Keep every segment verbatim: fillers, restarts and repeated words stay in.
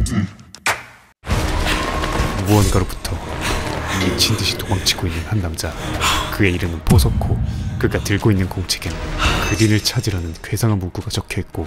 무언가로부터 미친듯이 도망치고 있는 한 남자. 그의 이름은 포석호. 그가 들고 있는 공책엔 그린을 찾으려는 괴상한 문구가 적혀있고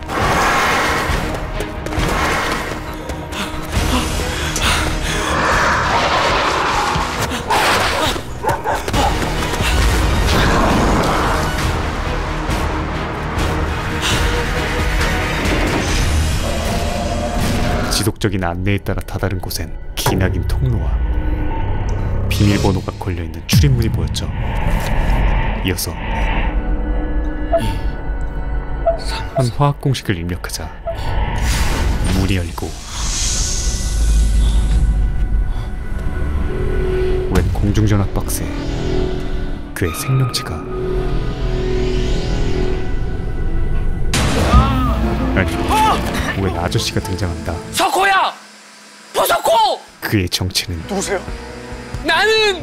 지속적인 안내에 따라 다다른 곳엔 기나긴 통로와 비밀번호가 걸려있는 출입문이 보였죠. 이어서 한 화학 공식을 입력하자 문이 열리고 웬 공중전화 박스에 그의 생명체가 아니 웬 아저씨가 등장한다. 석호야! 포석호! 그의 정체는 누구세요? 나는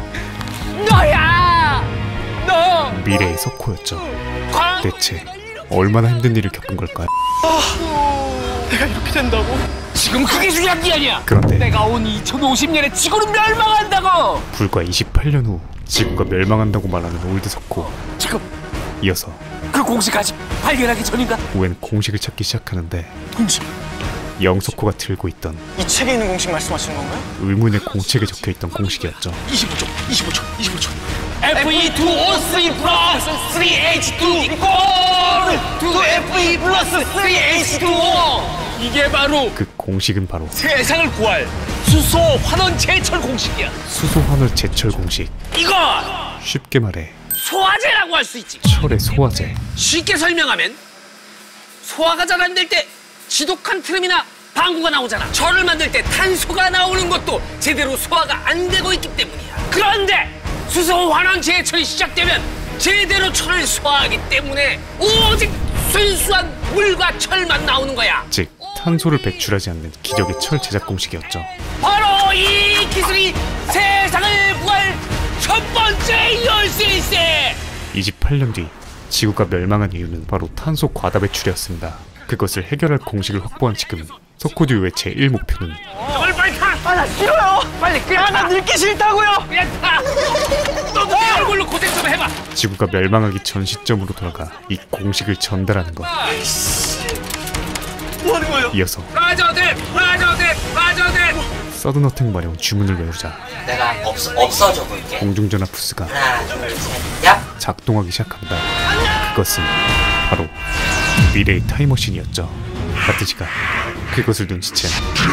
너야! 너! 미래의 석호였죠. 대체 얼마나 힘든 일을 겪은 걸까요? 아, 내가 이렇게 된다고? 지금 그게 중요한 게 아니야! 그런데 내가 온 이천오십 년에 지구는 멸망한다고! 불과 이십팔 년 후 지구가 멸망한다고 말하는 올드 석호. 지금 이어서 그 공식 아직 발견하기 전인가? 웬 공식을 찾기 시작하는데 공식? 영석호가 들고 있던 이 책에 있는 공식 말씀하시는 건가요? 의문의 공책에 적혀있던 공식이었죠. 이십오 초, 이십오 초, 이십오 초. 에프 이 투 오 쓰리 플러스 쓰리 에이치 투 이퀄 투 에프 이 플러스 쓰리 에이치 투 오. 이게 바로 그 공식은 바로 세상을 구할 수소 환원 제철 공식이야. 수소환월 제철 공식. 이거 쉽게 말해 소화제라고 할 수 있지. 철의 소화제. 쉽게 설명하면 소화가 잘 안 될 때 지독한 트름이나 방구가 나오잖아. 철을 만들 때 탄소가 나오는 것도 제대로 소화가 안 되고 있기 때문이야. 그런데 수소 환원 제철이 시작되면 제대로 철을 소화하기 때문에 오직 순수한 물과 철만 나오는 거야. 즉 탄소를 배출하지 않는 기적의 철 제작 공식이었죠. 바로 이 기술이 세상을 구할 첫 번째 열쇠일세. 이십팔 년 뒤 지구가 멸망한 이유는 바로 탄소 과다 배출이었습니다. 그것을 해결할 공식을 확보한 지금 석호듀오의 제일 목표는 저걸 빨리 타! 아, 나 싫어요! 빨리 그냥 아, 나 늙기 싫다고요! 그냥 타! 너도 내 얼굴로 고생 좀 해봐! 지구가 멸망하기 전 시점으로 돌아가 이 공식을 전달하는 것. 뭐 하는 거예요? 이어서 빠져들! 빠져들! 빠져들! 서든어택 마련 주문을 외우자 내가 없, 없어져 볼게. 공중전화 부스가 하나, 둘, 셋, 야! 작동하기 시작합니다. 그것은 바로 미래의 타임머신이었죠. 마트지가 그것을 눈치챈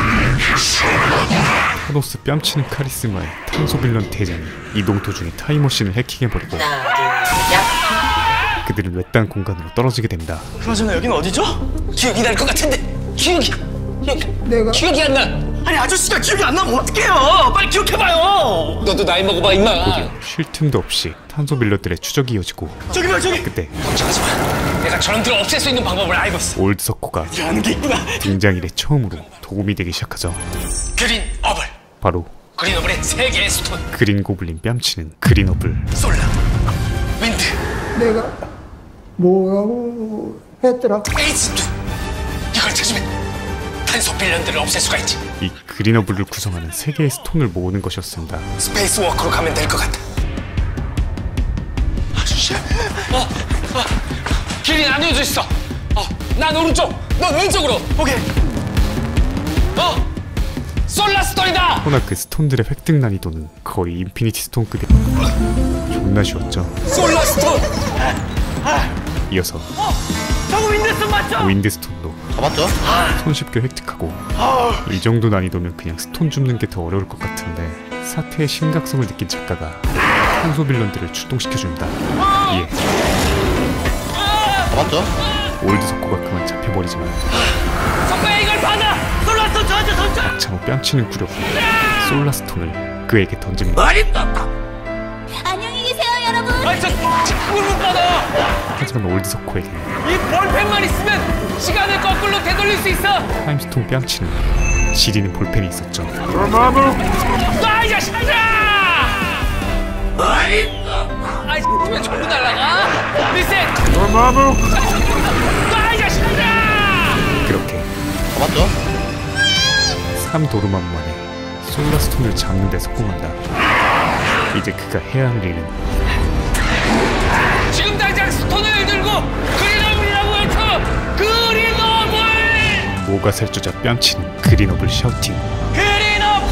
타노스 뺨치는 카리스마의 탄소 빌런 대장이 이동 도중에 타임머신을 해킹해버리고 하나, 둘, 셋, 야! 그들은 외딴 공간으로 떨어지게 됩니다. 그나저나 여기는 어디죠? 기억이 날 것 같은데 기억이 기억, 내가 기억이 안 나. 아니 아저씨가 기억이 안 나면 어떡해요? 빨리 기억해봐요. 너도 나이 먹어봐 임마. 곧이어 쉴 틈도 없이 탄소 빌런들의 추적이 이어지고 저기 봐 저기. 그때 걱정하지 마. 내가 저놈들을 없앨 수 있는 방법을 알고 있어. 올드 석호가 아는 게 있구나. 등장 이래 처음으로 도움이 되기 시작하죠. 그린 어블. 바로 그린 어블의 세 개의 스톤. 그린 고블린 뺨치는 그린 어블. 솔라. 윈드. 내가 뭐라고 했더라? 에이치 투. 이걸 찾으면 탄소 빌런들을 없앨 수가 있지. 이 그린 어블을 구성하는 세 개의 스톤을 모으는 것이었습니다. 스페이스 워크로 가면 될 것 같아. 아저씨. 어, 어. 길이 나뉘어져 있어. 어, 난 오른쪽, 넌 왼쪽으로. 오케이. 어, 솔라 스톤이다. 허나 그 스톤들의 획득 난이도는 거의 인피니티 스톤급이 존나 쉬웠죠. 솔라 스톤. 이어서 저거 윈드스톤 맞죠? 윈드 스톤도 잡았죠? 손쉽게 획득하고 이 정도 난이도면 그냥 스톤 줍는 게 더 어려울 것 같은데 사태의 심각성을 느낀 작가가 탄소 빌런들을 출동시켜줍니다. 예, 잡았죠? 올드 석호가 그만 잡혀버리지만 석호야 이걸 받아. 솔라 스톤 저한테 던져. 막차로 뺨치는 구력 솔라스톤을 그에게 던집니다. 많이 떴다. 안녕히 계세요, 여러분. 아니 저 직구를 못 받아. 하지만 올드 석호에게는 이 볼펜만 있으면 시간을 거꾸로 되돌릴 수 있어. 타임스톤 뺨치는 지리는 볼펜이 있었죠. 놔이 자식아! 아이, 아이 왜 전부 날라가? 리셋. 놔이 자식아! 그렇게 잡았죠? 삼 도루마무 만에 솔라스톤을 잡는 데 성공한다. 이제 그가 해야 할 일은 지금 당장 스톤을 들고 그린업이라고 외쳐! 그린업을! 모가 살쪄자 뺨치는 그린업을 샤우팅. 그린업!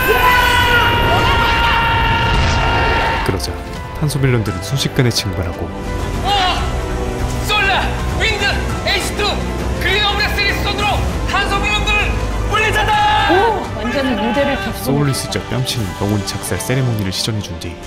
그러자 탄소 빌런들은 순식간에 증발하고 어! 솔라! 윈드! 에이치 투! 그린업의 스톤으로 탄소 빌런들을 물리쳐다! 완전히 무대를 탔어. 소울리스자 뺨치는 영혼 착살 세레모니를 시전해준 뒤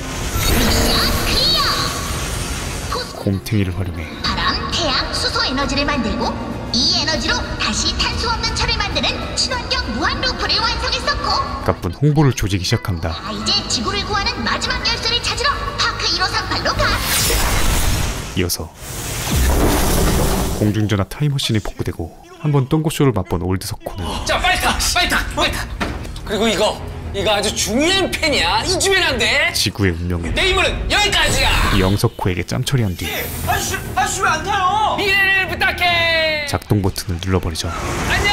곰탱이를 활용해 바람, 태양, 수소 에너지를 만들고 이 에너지로 다시 탄소 없는 철을 만드는 친환경 무한 루프를 완성했었고 가쁜 홍보를 조지기 시작한다. 아 이제 지구를 구하는 마지막 열쇠를 찾으러 파크 일오삼팔로 가. 이어서 공중전화 타임머신에 복구되고 한번 똥꼬쇼를 맛본 올드 석호는 자, 빨리 타! 빨리 타! 빨리 타! 그리고 이거! 이거 아주 중요한 펜이야! 잊으면 안 돼! 지구의 운명은 내 힘은 여기까지야! 영석호에게 짬처리한 뒤 아저씨, 아저씨 왜 안 타요? 미래를 부탁해! 작동 버튼을 눌러버리죠. 안녕!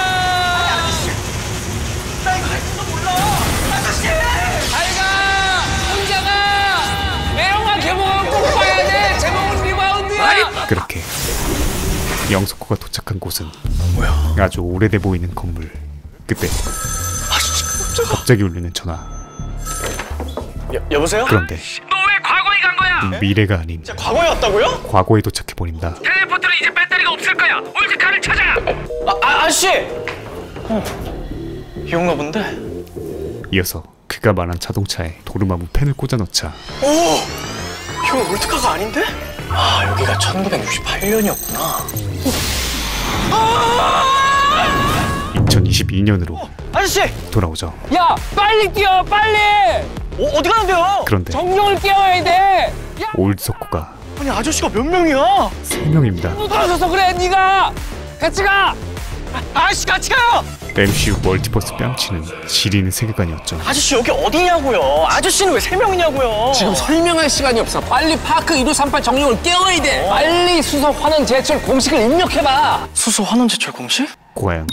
나 이거 할 줄도 몰라. 아저씨! 잘가! 혼자 가! 내 영화 개봉을 꼭 봐야 돼! 제목은 리바운드야! 그렇게 영석호가 도착한 곳은 뭐야? 아주 오래돼 보이는 건물. 그때 갑자기 울리는 전화. 여, 여보세요? 그런데 너 왜 과거에 간 거야? 미래가 아닌 진짜 과거에 왔다고요? 과거에 도착해버립니다. 텔레포트는 이제 배터리가 없을 거야! 올드카를 찾아! 아, 아 아저씨! 어, 이건가 본데? 이어서 그가 말한 자동차에 도르마무 펜을 꽂아 넣자 오! 이건 올드카가 아닌데? 아, 여기가 천구백육십팔 년이었구나. 이천이십이 년으로 아저씨! 돌아오죠. 야! 빨리 뛰어! 빨리! 어, 어디 가는데요? 그런데 정령을 깨워야 돼! 야! 올드 석호가 아니, 아저씨가 몇 명이야? 세 명입니다. 못 떨어져서 그래! 네가! 같이 가! 아, 아저씨 같이 가요! 엠씨유 멀티버스 뺨치는 지리는 세계관이었죠. 아저씨 여기 어디냐고요? 아저씨는 왜 세 명이냐고요? 지금 설명할 시간이 없어. 빨리 파크 일오삼팔 정령을 깨워야 돼. 빨리 수소 환원 제철 공식을 입력해봐. 수소 환원 제철 공식? 과연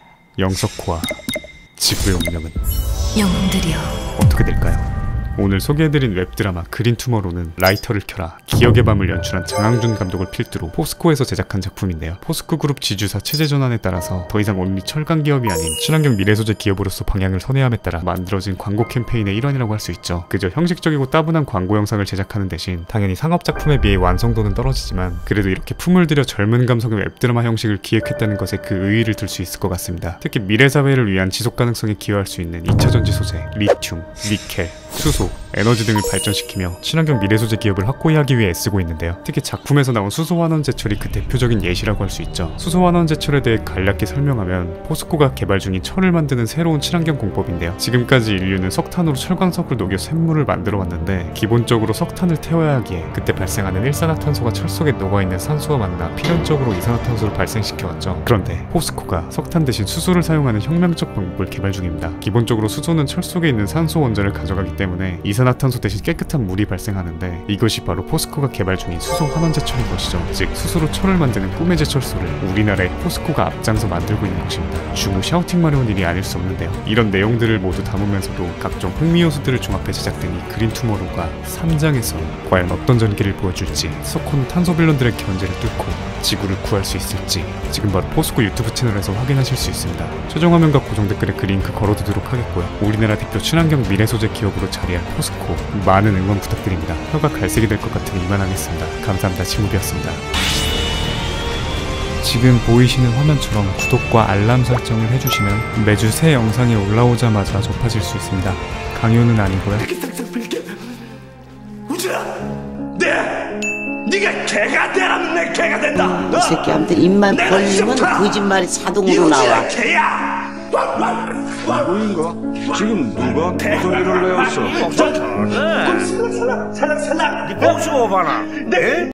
영석호와 지구의 운명은 영웅들이여 어떻게 될까요? 오늘 소개해드린 웹드라마 그린 투머로는 라이터를 켜라 기억의 밤을 연출한 장항준 감독을 필두로 포스코에서 제작한 작품인데요. 포스코 그룹 지주사 체제 전환에 따라서 더 이상 온리 철강 기업이 아닌 친환경 미래 소재 기업으로서 방향을 선회함에 따라 만들어진 광고 캠페인의 일환이라고 할 수 있죠. 그저 형식적이고 따분한 광고 영상을 제작하는 대신 당연히 상업 작품에 비해 완성도는 떨어지지만 그래도 이렇게 품을 들여 젊은 감성의 웹드라마 형식을 기획했다는 것에 그 의의를 들 수 있을 것 같습니다. 특히 미래 사회를 위한 지속 가능성에 기여할 수 있는 이차 전지 소재, 리튬, 니켈, 수소, 에너지 등을 발전시키며 친환경 미래 소재 기업을 확고히 하기 위해 애쓰고 있는데요. 특히 작품에서 나온 수소 환원 제철이 그 대표적인 예시라고 할 수 있죠. 수소 환원 제철에 대해 간략히 설명하면 포스코가 개발 중인 철을 만드는 새로운 친환경 공법인데요. 지금까지 인류는 석탄으로 철광석을 녹여 쇳물을 만들어 왔는데 기본적으로 석탄을 태워야 하기에 그때 발생하는 일산화탄소가 철 속에 녹아있는 산소와 만나 필연적으로 이산화탄소를 발생시켜왔죠. 그런데 포스코가 석탄 대신 수소를 사용하는 혁명적 방법을 개발 중입니다. 기본적으로 수소는 철 속에 있는 산소 원자를 가져가기 때문에 이산화탄소 대신 깨끗한 물이 발생하는데 이것이 바로 포스코가 개발 중인 수소 환원 제철인 것이죠. 즉 스스로 철을 만드는 꿈의 제철소를 우리나라의 포스코가 앞장서 만들고 있는 것입니다. 주무 샤우팅 마려운 일이 아닐 수 없는데요. 이런 내용들을 모두 담으면서도 각종 흥미 요소들을 종합해 제작된 이 그린 투모로우가 삼 장에서 과연 어떤 전기를 보여줄지, 석호는 탄소 빌런들의 견제를 뚫고 지구를 구할 수 있을지 지금 바로 포스코 유튜브 채널에서 확인하실 수 있습니다. 최종 화면과 고정 댓글에 그 링크 걸어두도록 하겠고요. 우리나라 대표 친환경 미래 소재 기업으로 자리할 포스코 많은 응원 부탁드립니다. 혀가 갈색이 될 것 같으니 이만하겠습니다. 감사합니다. 지무비였습니다. 지금 보이시는 화면처럼 구독과 알람 설정을 해주시면 매주 새 영상이 올라오자마자 접하실 수 있습니다. 강요는 아니고요. 우진아, 네, 네가 개가 되라면 내 개가 된다. 이 새끼한테 입만 벌리면 거짓말이 자동으로 나와. 개야. 누구인가? 지금 누가 소리를 내었어? 살랑살랑 살랑살랑. 네 복수 오바나. 네.